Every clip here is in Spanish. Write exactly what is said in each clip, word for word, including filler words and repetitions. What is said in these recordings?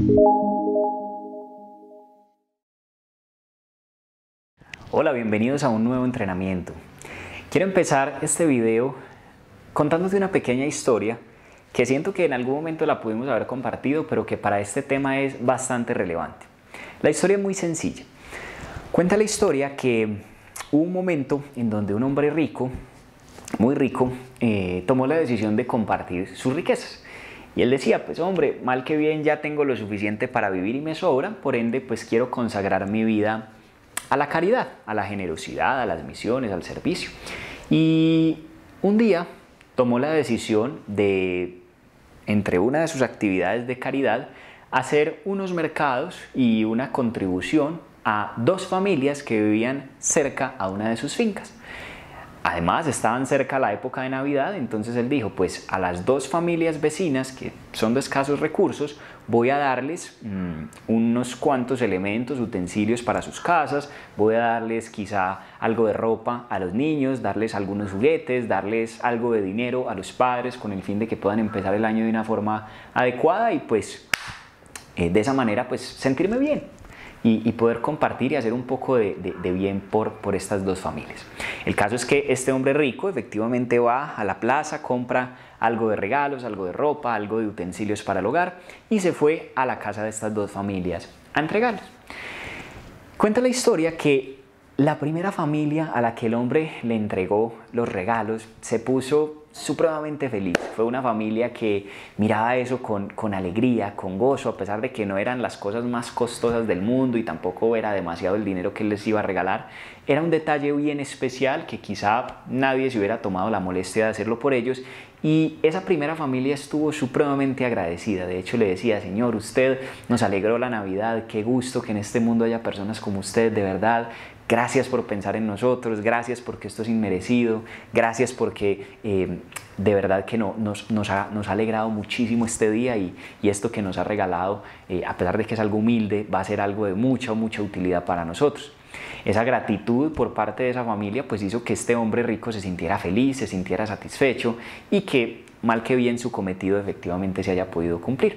Hola, bienvenidos a un nuevo entrenamiento. Quiero empezar este video contándote una pequeña historia que siento que en algún momento la pudimos haber compartido, pero que para este tema es bastante relevante. La historia es muy sencilla. Cuenta la historia que hubo un momento en donde un hombre rico, muy rico, eh, tomó la decisión de compartir sus riquezas. Y él decía, pues hombre, mal que bien ya tengo lo suficiente para vivir y me sobra, por ende pues quiero consagrar mi vida a la caridad, a la generosidad, a las misiones, al servicio. Y un día tomó la decisión de, entre una de sus actividades de caridad, hacer unos mercados y una contribución a dos familias que vivían cerca a una de sus fincas. Además, estaban cerca a la época de Navidad, entonces él dijo, pues a las dos familias vecinas que son de escasos recursos, voy a darles mmm, unos cuantos elementos, utensilios para sus casas, voy a darles quizá algo de ropa a los niños, darles algunos juguetes, darles algo de dinero a los padres con el fin de que puedan empezar el año de una forma adecuada y pues eh, de esa manera pues sentirme bien. Y, y poder compartir y hacer un poco de, de, de bien por, por estas dos familias. El caso es que este hombre rico efectivamente va a la plaza, compra algo de regalos, algo de ropa, algo de utensilios para el hogar y se fue a la casa de estas dos familias a entregarlos. Cuenta la historia que la primera familia a la que el hombre le entregó los regalos se puso supremamente feliz. Fue una familia que miraba eso con, con alegría, con gozo, a pesar de que no eran las cosas más costosas del mundo y tampoco era demasiado el dinero que él les iba a regalar. Era un detalle bien especial que quizá nadie se hubiera tomado la molestia de hacerlo por ellos. Y esa primera familia estuvo supremamente agradecida. De hecho le decía, Señor, usted nos alegró la Navidad, qué gusto que en este mundo haya personas como usted, de verdad. Gracias por pensar en nosotros, gracias porque esto es inmerecido, gracias porque eh, de verdad que no, nos, nos, ha, nos ha alegrado muchísimo este día y, y esto que nos ha regalado, eh, a pesar de que es algo humilde, va a ser algo de mucha, mucha utilidad para nosotros. Esa gratitud por parte de esa familia pues hizo que este hombre rico se sintiera feliz, se sintiera satisfecho y que mal que bien su cometido efectivamente se haya podido cumplir.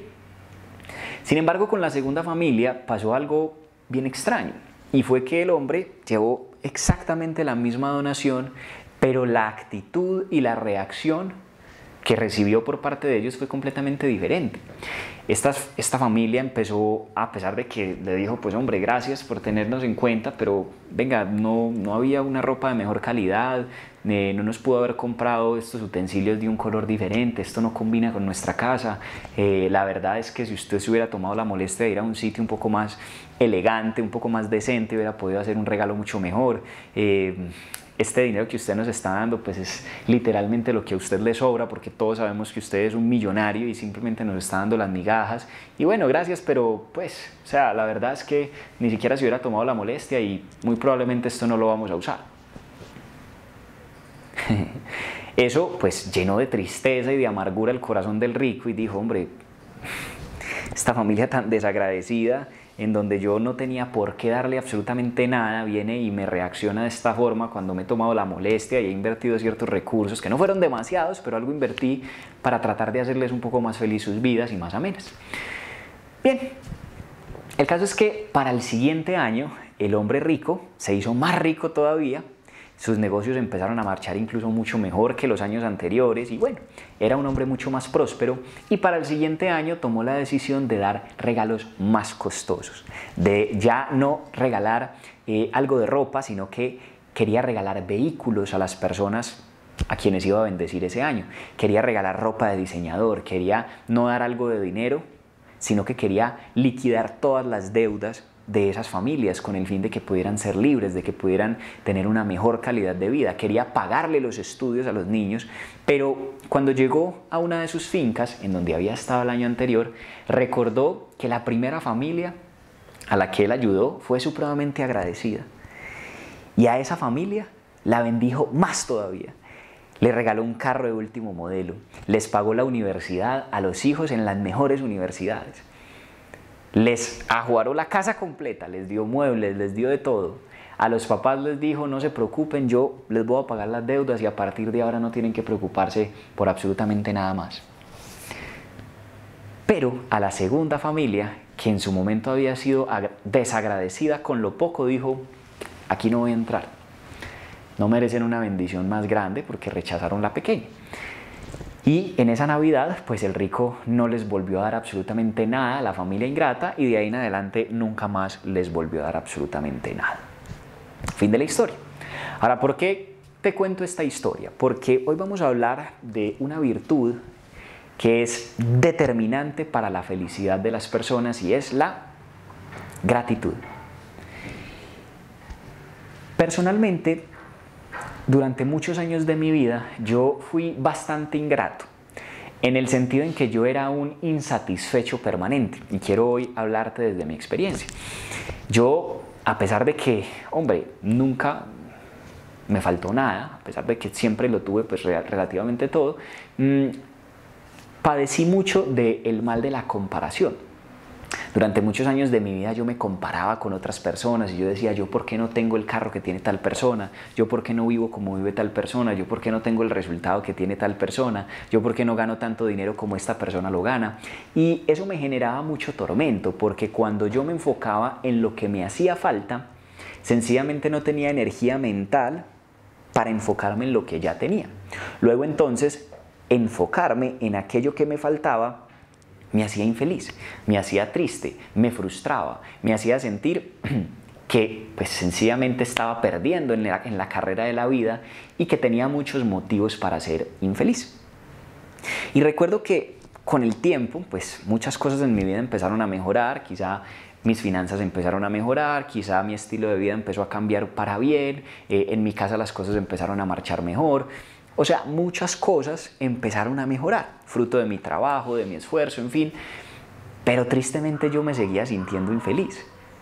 Sin embargo, con la segunda familia pasó algo bien extraño. Y fue que el hombre llevó exactamente la misma donación, pero la actitud y la reacción que recibió por parte de ellos fue completamente diferente. Esta, esta familia empezó, a pesar de que le dijo, pues hombre, gracias por tenernos en cuenta, pero venga, no, no había una ropa de mejor calidad, eh, no nos pudo haber comprado estos utensilios de un color diferente, esto no combina con nuestra casa, eh, la verdad es que si usted se hubiera tomado la molestia de ir a un sitio un poco más elegante, un poco más decente, hubiera podido hacer un regalo mucho mejor. Eh, Este dinero que usted nos está dando pues es literalmente lo que a usted le sobra porque todos sabemos que usted es un millonario y simplemente nos está dando las migajas y bueno, gracias, pero pues, o sea, la verdad es que ni siquiera se hubiera tomado la molestia y muy probablemente esto no lo vamos a usar. Eso pues llenó de tristeza y de amargura el corazón del rico y dijo, hombre, esta familia tan desagradecida en donde yo no tenía por qué darle absolutamente nada, viene y me reacciona de esta forma cuando me he tomado la molestia y he invertido ciertos recursos, que no fueron demasiados, pero algo invertí para tratar de hacerles un poco más feliz sus vidas y más amenas. Bien, el caso es que para el siguiente año el hombre rico se hizo más rico todavía, sus negocios empezaron a marchar incluso mucho mejor que los años anteriores y bueno, era un hombre mucho más próspero y para el siguiente año tomó la decisión de dar regalos más costosos, de ya no regalar eh, algo de ropa, sino que quería regalar vehículos a las personas a quienes iba a bendecir ese año, quería regalar ropa de diseñador, quería no dar algo de dinero, sino que quería liquidar todas las deudas de esas familias con el fin de que pudieran ser libres, de que pudieran tener una mejor calidad de vida. Quería pagarle los estudios a los niños, pero cuando llegó a una de sus fincas, en donde había estado el año anterior, recordó que la primera familia a la que él ayudó fue supremamente agradecida. Y a esa familia la bendijo más todavía. Le regaló un carro de último modelo, les pagó la universidad a los hijos en las mejores universidades. Les ajuaró la casa completa, les dio muebles, les dio de todo. A los papás les dijo, no se preocupen, yo les voy a pagar las deudas y a partir de ahora no tienen que preocuparse por absolutamente nada más. Pero a la segunda familia, que en su momento había sido desagradecida con lo poco, dijo, aquí no voy a entrar. No merecen una bendición más grande porque rechazaron la pequeña. Y en esa Navidad, pues el rico no les volvió a dar absolutamente nada a la familia ingrata y de ahí en adelante nunca más les volvió a dar absolutamente nada. Fin de la historia. Ahora, ¿por qué te cuento esta historia? Porque hoy vamos a hablar de una virtud que es determinante para la felicidad de las personas y es la gratitud. Personalmente, durante muchos años de mi vida, yo fui bastante ingrato, en el sentido en que yo era un insatisfecho permanente, y quiero hoy hablarte desde mi experiencia. Yo, a pesar de que, hombre, nunca me faltó nada, a pesar de que siempre lo tuve pues relativamente todo, mmm, padecí mucho del mal de la comparación. Durante muchos años de mi vida yo me comparaba con otras personas y yo decía, yo por qué no tengo el carro que tiene tal persona, yo por qué no vivo como vive tal persona, yo por qué no tengo el resultado que tiene tal persona, yo por qué no gano tanto dinero como esta persona lo gana. Y eso me generaba mucho tormento porque cuando yo me enfocaba en lo que me hacía falta, sencillamente no tenía energía mental para enfocarme en lo que ya tenía. Luego entonces, enfocarme en aquello que me faltaba me hacía infeliz, me hacía triste, me frustraba, me hacía sentir que pues sencillamente estaba perdiendo en la, en la carrera de la vida y que tenía muchos motivos para ser infeliz. Y recuerdo que con el tiempo, pues muchas cosas en mi vida empezaron a mejorar, quizá mis finanzas empezaron a mejorar, quizá mi estilo de vida empezó a cambiar para bien, eh, en mi casa las cosas empezaron a marchar mejor. O sea, muchas cosas empezaron a mejorar, fruto de mi trabajo, de mi esfuerzo, en fin. Pero tristemente yo me seguía sintiendo infeliz.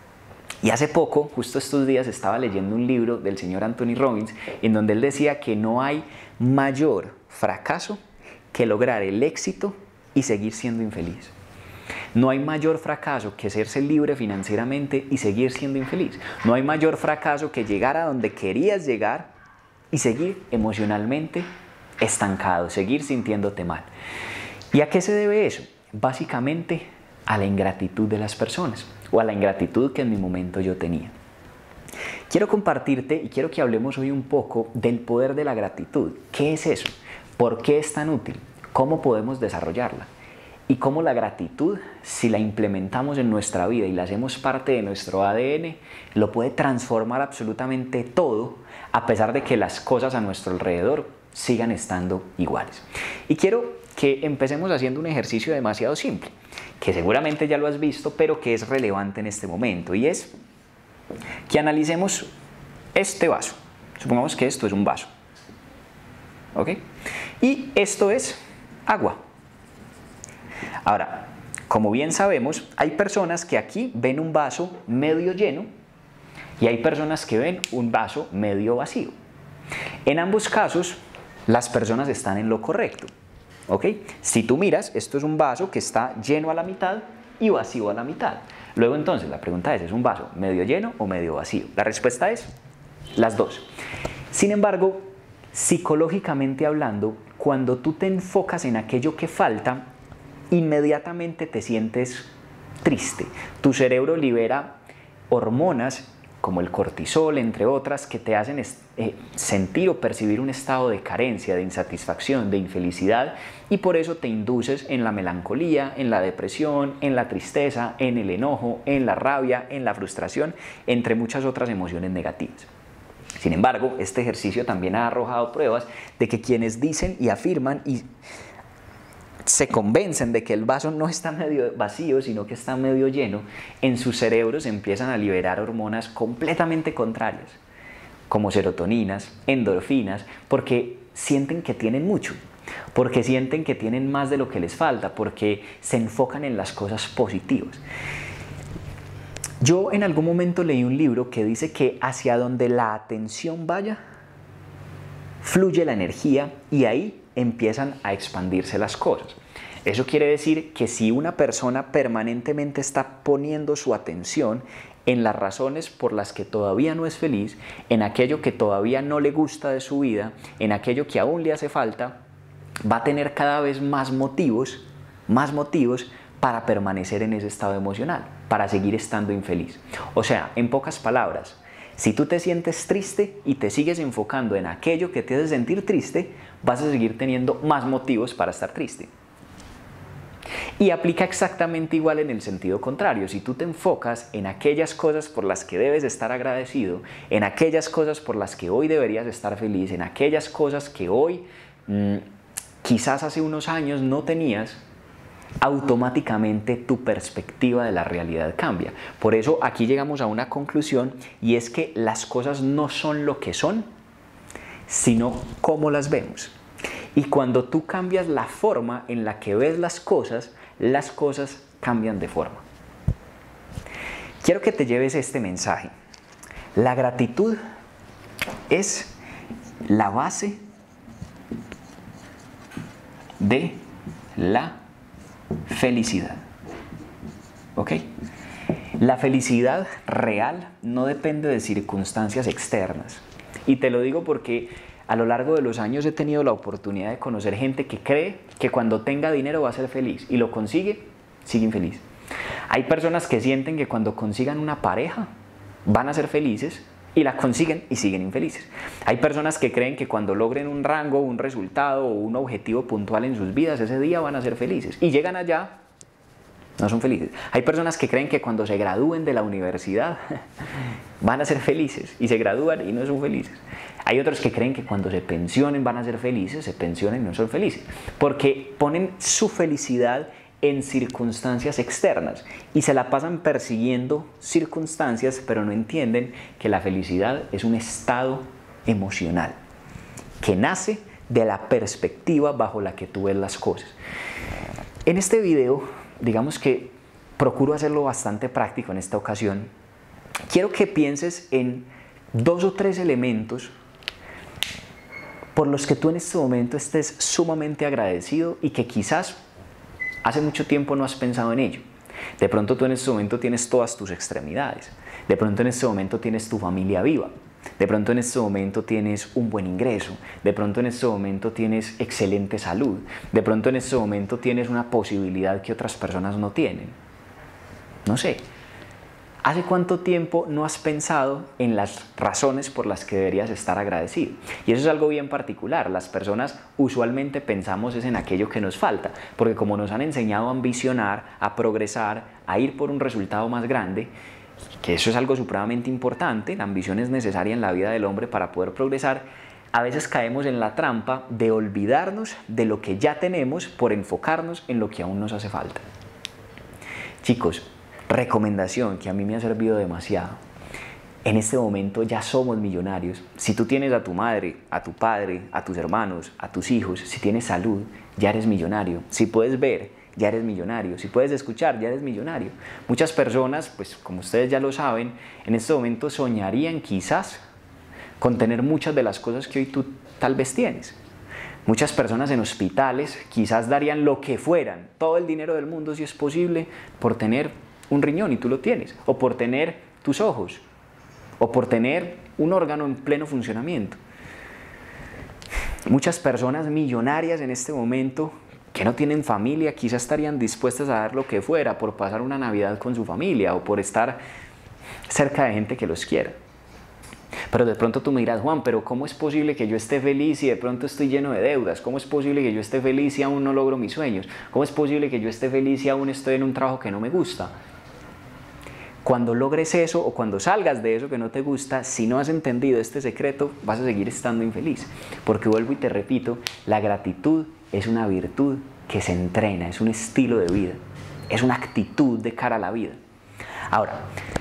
Y hace poco, justo estos días, estaba leyendo un libro del señor Anthony Robbins, en donde él decía que no hay mayor fracaso que lograr el éxito y seguir siendo infeliz. No hay mayor fracaso que hacerse libre financieramente y seguir siendo infeliz. No hay mayor fracaso que llegar a donde querías llegar y seguir emocionalmente estancado, seguir sintiéndote mal. ¿Y a qué se debe eso? Básicamente a la ingratitud de las personas o a la ingratitud que en mi momento yo tenía. Quiero compartirte y quiero que hablemos hoy un poco del poder de la gratitud. ¿Qué es eso? ¿Por qué es tan útil? ¿Cómo podemos desarrollarla? Y cómo la gratitud, si la implementamos en nuestra vida y la hacemos parte de nuestro A D N, lo puede transformar absolutamente todo, a pesar de que las cosas a nuestro alrededor sigan estando iguales. Y quiero que empecemos haciendo un ejercicio demasiado simple, que seguramente ya lo has visto, pero que es relevante en este momento, y es que analicemos este vaso. Supongamos que esto es un vaso, ¿ok? Y esto es agua. Ahora, como bien sabemos, hay personas que aquí ven un vaso medio lleno y hay personas que ven un vaso medio vacío. En ambos casos, las personas están en lo correcto, ¿ok? Si tú miras, esto es un vaso que está lleno a la mitad y vacío a la mitad. Luego entonces, la pregunta es, ¿es un vaso medio lleno o medio vacío? La respuesta es las dos. Sin embargo, psicológicamente hablando, cuando tú te enfocas en aquello que falta, inmediatamente te sientes triste. Tu cerebro libera hormonas como el cortisol, entre otras, que te hacen eh, sentir o percibir un estado de carencia, de insatisfacción, de infelicidad, y por eso te induces en la melancolía, en la depresión, en la tristeza, en el enojo, en la rabia, en la frustración, entre muchas otras emociones negativas. Sin embargo, este ejercicio también ha arrojado pruebas de que quienes dicen y afirman y se convencen de que el vaso no está medio vacío, sino que está medio lleno, en sus cerebros empiezan a liberar hormonas completamente contrarias, como serotoninas, endorfinas, porque sienten que tienen mucho, porque sienten que tienen más de lo que les falta, porque se enfocan en las cosas positivas. Yo en algún momento leí un libro que dice que hacia donde la atención vaya, fluye la energía y ahí empiezan a expandirse las cosas. Eso quiere decir que si una persona permanentemente está poniendo su atención en las razones por las que todavía no es feliz, en aquello que todavía no le gusta de su vida, en aquello que aún le hace falta, va a tener cada vez más motivos, más motivos para permanecer en ese estado emocional, para seguir estando infeliz. O sea, en pocas palabras, si tú te sientes triste y te sigues enfocando en aquello que te hace sentir triste, vas a seguir teniendo más motivos para estar triste. Y aplica exactamente igual en el sentido contrario. Si tú te enfocas en aquellas cosas por las que debes estar agradecido, en aquellas cosas por las que hoy deberías estar feliz, en aquellas cosas que hoy mmm, quizás hace unos años no tenías, automáticamente tu perspectiva de la realidad cambia. Por eso aquí llegamos a una conclusión, y es que las cosas no son lo que son, sino cómo las vemos. Y cuando tú cambias la forma en la que ves las cosas, las cosas cambian de forma. Quiero que te lleves este mensaje. La gratitud es la base de la felicidad. ¿Ok? La felicidad real no depende de circunstancias externas. Y te lo digo porque a lo largo de los años he tenido la oportunidad de conocer gente que cree que cuando tenga dinero va a ser feliz y lo consigue, sigue infeliz. Hay personas que sienten que cuando consigan una pareja van a ser felices y la consiguen y siguen infelices. Hay personas que creen que cuando logren un rango, un resultado o un objetivo puntual en sus vidas, ese día van a ser felices y llegan allá, no son felices. Hay personas que creen que cuando se gradúen de la universidad van a ser felices y se gradúan y no son felices. Hay otros que creen que cuando se pensionen van a ser felices, se pensionan y no son felices, porque ponen su felicidad en circunstancias externas y se la pasan persiguiendo circunstancias, pero no entienden que la felicidad es un estado emocional que nace de la perspectiva bajo la que tú ves las cosas. En este video, digamos que procuro hacerlo bastante práctico en esta ocasión. Quiero que pienses en dos o tres elementos por los que tú en este momento estés sumamente agradecido y que quizás hace mucho tiempo no has pensado en ello. De pronto tú en este momento tienes todas tus extremidades. De pronto en este momento tienes tu familia viva. De pronto en este momento tienes un buen ingreso. De pronto en este momento tienes excelente salud. De pronto en este momento tienes una posibilidad que otras personas no tienen. No sé. ¿Hace cuánto tiempo no has pensado en las razones por las que deberías estar agradecido? Y eso es algo bien particular. Las personas usualmente pensamos es en aquello que nos falta, porque como nos han enseñado a ambicionar, a progresar, a ir por un resultado más grande, que eso es algo supremamente importante, la ambición es necesaria en la vida del hombre para poder progresar, a veces caemos en la trampa de olvidarnos de lo que ya tenemos por enfocarnos en lo que aún nos hace falta. Chicos, recomendación que a mí me ha servido demasiado. En este momento ya somos millonarios. Si tú tienes a tu madre, a tu padre, a tus hermanos, a tus hijos, si tienes salud, ya eres millonario. Si puedes ver, ya eres millonario. Si puedes escuchar, ya eres millonario. Muchas personas, pues como ustedes ya lo saben, en este momento soñarían quizás con tener muchas de las cosas que hoy tú tal vez tienes. Muchas personas en hospitales quizás darían lo que fueran, todo el dinero del mundo si es posible, por tener un riñón y tú lo tienes, o por tener tus ojos, o por tener un órgano en pleno funcionamiento. Muchas personas millonarias en este momento que no tienen familia quizás estarían dispuestas a dar lo que fuera por pasar una Navidad con su familia o por estar cerca de gente que los quiera. Pero de pronto tú me dirás, Juan, pero ¿cómo es posible que yo esté feliz si de pronto estoy lleno de deudas? ¿Cómo es posible que yo esté feliz si aún no logro mis sueños? ¿Cómo es posible que yo esté feliz si aún estoy en un trabajo que no me gusta? Cuando logres eso o cuando salgas de eso que no te gusta, si no has entendido este secreto, vas a seguir estando infeliz. Porque vuelvo y te repito, la gratitud es una virtud que se entrena, es un estilo de vida, es una actitud de cara a la vida. Ahora,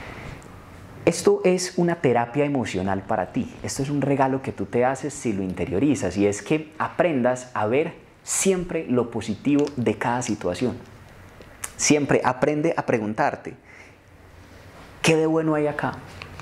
esto es una terapia emocional para ti. Esto es un regalo que tú te haces si lo interiorizas, y es que aprendas a ver siempre lo positivo de cada situación. Siempre aprende a preguntarte, ¿qué de bueno hay acá?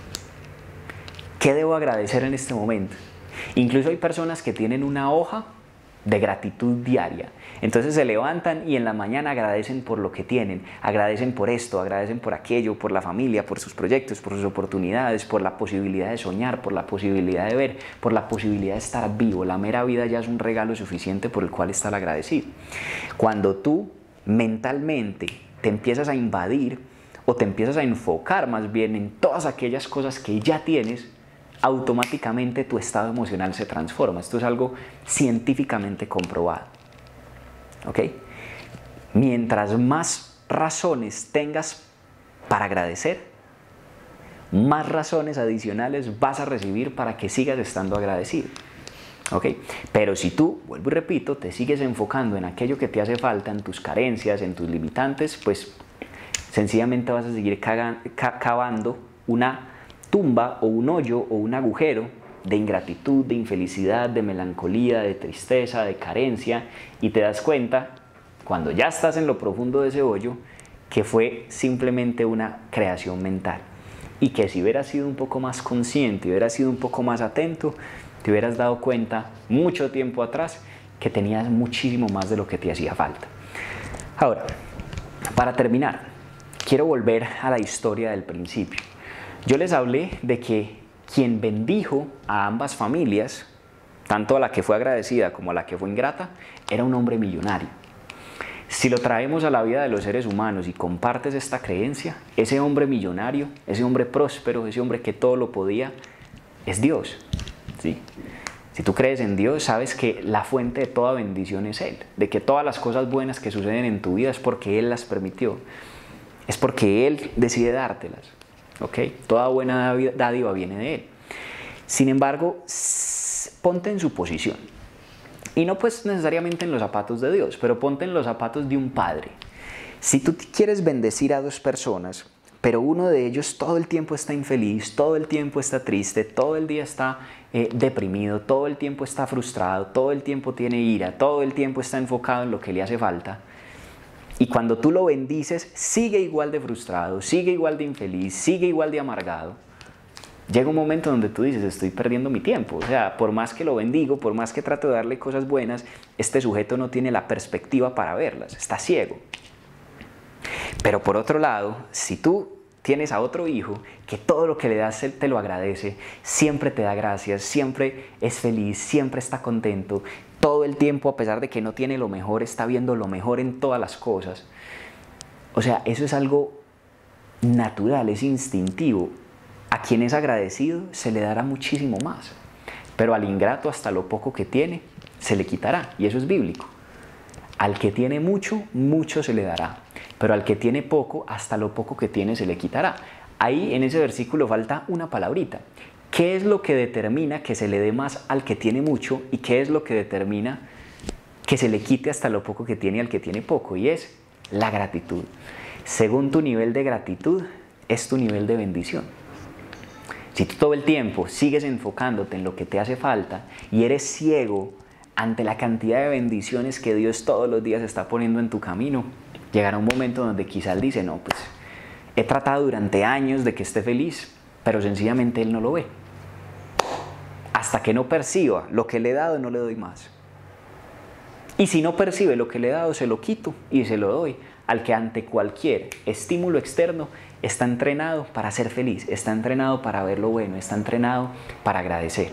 ¿Qué debo agradecer en este momento? Incluso hay personas que tienen una hoja de gratitud diaria. Entonces se levantan y en la mañana agradecen por lo que tienen, agradecen por esto, agradecen por aquello, por la familia, por sus proyectos, por sus oportunidades, por la posibilidad de soñar, por la posibilidad de ver, por la posibilidad de estar vivo. La mera vida ya es un regalo suficiente por el cual estar agradecido. Cuando tú mentalmente te empiezas a invadir o te empiezas a enfocar más bien en todas aquellas cosas que ya tienes, automáticamente tu estado emocional se transforma. Esto es algo científicamente comprobado. ¿Ok? Mientras más razones tengas para agradecer, más razones adicionales vas a recibir para que sigas estando agradecido. ¿Ok? Pero si tú, vuelvo y repito, te sigues enfocando en aquello que te hace falta, en tus carencias, en tus limitantes, pues sencillamente vas a seguir cavando una tumba o un hoyo o un agujero de ingratitud, de infelicidad, de melancolía, de tristeza, de carencia, y te das cuenta, cuando ya estás en lo profundo de ese hoyo, que fue simplemente una creación mental, y que si hubieras sido un poco más consciente, hubieras sido un poco más atento, te hubieras dado cuenta mucho tiempo atrás que tenías muchísimo más de lo que te hacía falta. Ahora, para terminar, quiero volver a la historia del principio. Yo les hablé de que quien bendijo a ambas familias, tanto a la que fue agradecida como a la que fue ingrata, era un hombre millonario. Si lo traemos a la vida de los seres humanos y compartes esta creencia, ese hombre millonario, ese hombre próspero, ese hombre que todo lo podía, es Dios. ¿Sí? Si tú crees en Dios, sabes que la fuente de toda bendición es Él, de que todas las cosas buenas que suceden en tu vida es porque Él las permitió, es porque Él decide dártelas. ¿Okay? Toda buena dádiva viene de Él. Sin embargo, ponte en su posición. Y no pues necesariamente en los zapatos de Dios, pero ponte en los zapatos de un padre. Si tú quieres bendecir a dos personas, pero uno de ellos todo el tiempo está infeliz, todo el tiempo está triste, todo el día está eh, deprimido, todo el tiempo está frustrado, todo el tiempo tiene ira, todo el tiempo está enfocado en lo que le hace falta, y cuando tú lo bendices, sigue igual de frustrado, sigue igual de infeliz, sigue igual de amargado. Llega un momento donde tú dices, estoy perdiendo mi tiempo. O sea, por más que lo bendigo, por más que trato de darle cosas buenas, este sujeto no tiene la perspectiva para verlas, está ciego. Pero por otro lado, si tú tienes a otro hijo que todo lo que le das él te lo agradece, siempre te da gracias, siempre es feliz, siempre está contento, todo el tiempo, a pesar de que no tiene lo mejor, está viendo lo mejor en todas las cosas. O sea, eso es algo natural, es instintivo. A quien es agradecido se le dará muchísimo más, pero al ingrato hasta lo poco que tiene se le quitará, y eso es bíblico. Al que tiene mucho, mucho se le dará, pero al que tiene poco, hasta lo poco que tiene se le quitará. Ahí en ese versículo falta una palabrita. ¿Qué es lo que determina que se le dé más al que tiene mucho y qué es lo que determina que se le quite hasta lo poco que tiene al que tiene poco? Y es la gratitud. Según tu nivel de gratitud, es tu nivel de bendición. Si tú todo el tiempo sigues enfocándote en lo que te hace falta y eres ciego ante la cantidad de bendiciones que Dios todos los días está poniendo en tu camino, llegará un momento donde quizás Él dice, no, pues he tratado durante años de que esté feliz, pero sencillamente Él no lo ve. Hasta que no perciba lo que le he dado, no le doy más. Y si no percibe lo que le he dado, se lo quito y se lo doy al que ante cualquier estímulo externo está entrenado para ser feliz, está entrenado para ver lo bueno, está entrenado para agradecer.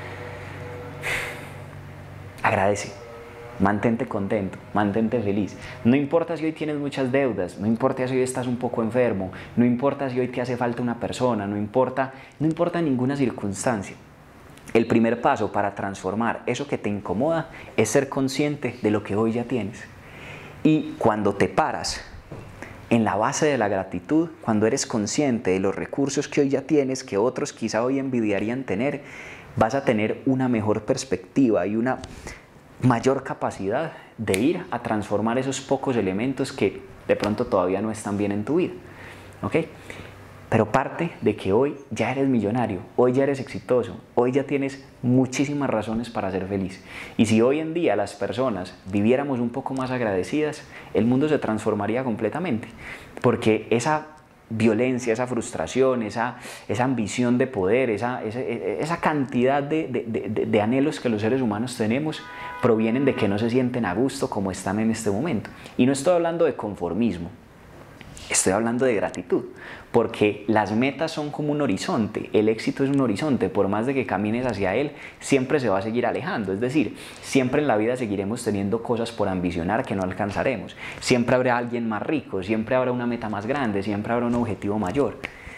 Agradece, mantente contento, mantente feliz. No importa si hoy tienes muchas deudas, no importa si hoy estás un poco enfermo, no importa si hoy te hace falta una persona, no importa, no importa ninguna circunstancia. El primer paso para transformar eso que te incomoda es ser consciente de lo que hoy ya tienes. Y cuando te paras en la base de la gratitud, cuando eres consciente de los recursos que hoy ya tienes, que otros quizá hoy envidiarían tener, vas a tener una mejor perspectiva y una mayor capacidad de ir a transformar esos pocos elementos que de pronto todavía no están bien en tu vida. ¿Ok? Pero parte de que hoy ya eres millonario, hoy ya eres exitoso, hoy ya tienes muchísimas razones para ser feliz. Y si hoy en día las personas viviéramos un poco más agradecidas, el mundo se transformaría completamente. Porque esa violencia, esa frustración, esa, esa ambición de poder, esa, esa, esa cantidad de, de, de, de anhelos que los seres humanos tenemos, provienen de que no se sienten a gusto como están en este momento. Y no estoy hablando de conformismo. Estoy hablando de gratitud, porque las metas son como un horizonte, el éxito es un horizonte, por más de que camines hacia él, siempre se va a seguir alejando, es decir, siempre en la vida seguiremos teniendo cosas por ambicionar que no alcanzaremos, siempre habrá alguien más rico, siempre habrá una meta más grande, siempre habrá un objetivo mayor.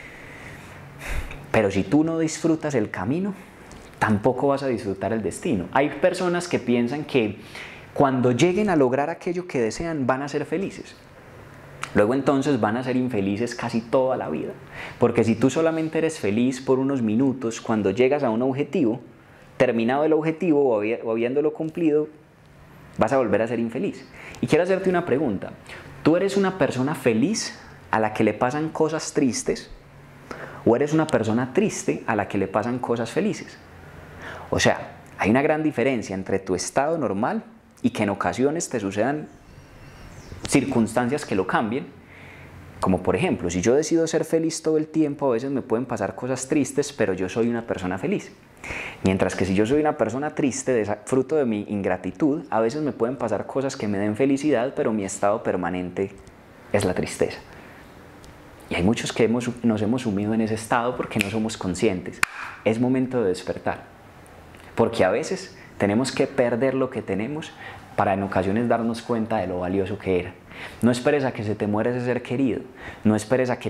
Pero si tú no disfrutas el camino, tampoco vas a disfrutar el destino. Hay personas que piensan que cuando lleguen a lograr aquello que desean van a ser felices. Luego entonces van a ser infelices casi toda la vida, porque si tú solamente eres feliz por unos minutos cuando llegas a un objetivo, terminado el objetivo o habiéndolo cumplido, vas a volver a ser infeliz. Y quiero hacerte una pregunta, ¿tú eres una persona feliz a la que le pasan cosas tristes o eres una persona triste a la que le pasan cosas felices? O sea, hay una gran diferencia entre tu estado normal y que en ocasiones te sucedan circunstancias que lo cambien, como por ejemplo, si yo decido ser feliz todo el tiempo, a veces me pueden pasar cosas tristes, pero yo soy una persona feliz. Mientras que si yo soy una persona triste, fruto de mi ingratitud, a veces me pueden pasar cosas que me den felicidad, pero mi estado permanente es la tristeza. Y hay muchos que hemos, nos hemos sumido en ese estado porque no somos conscientes. Es momento de despertar, porque a veces tenemos que perder lo que tenemos para en ocasiones darnos cuenta de lo valioso que era. No esperes a que se te muera ese ser querido, no esperes a que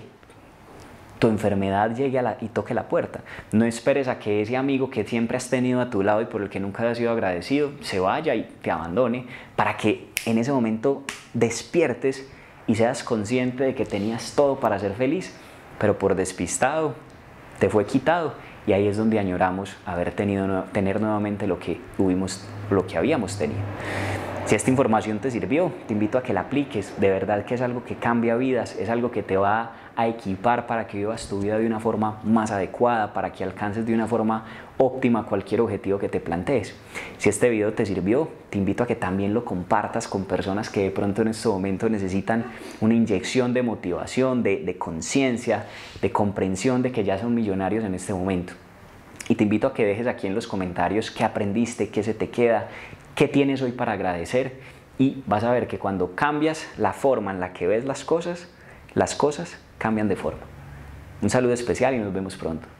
tu enfermedad llegue a la, y toque la puerta, no esperes a que ese amigo que siempre has tenido a tu lado y por el que nunca has sido agradecido se vaya y te abandone, para que en ese momento despiertes y seas consciente de que tenías todo para ser feliz, pero por despistado te fue quitado. Y ahí es donde añoramos haber tenido, tener nuevamente lo que, tuvimos, lo que habíamos tenido. Si esta información te sirvió, te invito a que la apliques. De verdad que es algo que cambia vidas, es algo que te va a equipar para que vivas tu vida de una forma más adecuada, para que alcances de una forma óptima cualquier objetivo que te plantees. Si este video te sirvió, te invito a que también lo compartas con personas que de pronto en este momento necesitan una inyección de motivación, de, de conciencia, de comprensión de que ya son millonarios en este momento. Y te invito a que dejes aquí en los comentarios qué aprendiste, qué se te queda, qué tienes hoy para agradecer, y vas a ver que cuando cambias la forma en la que ves las cosas, las cosas cambian de forma. Un saludo especial y nos vemos pronto.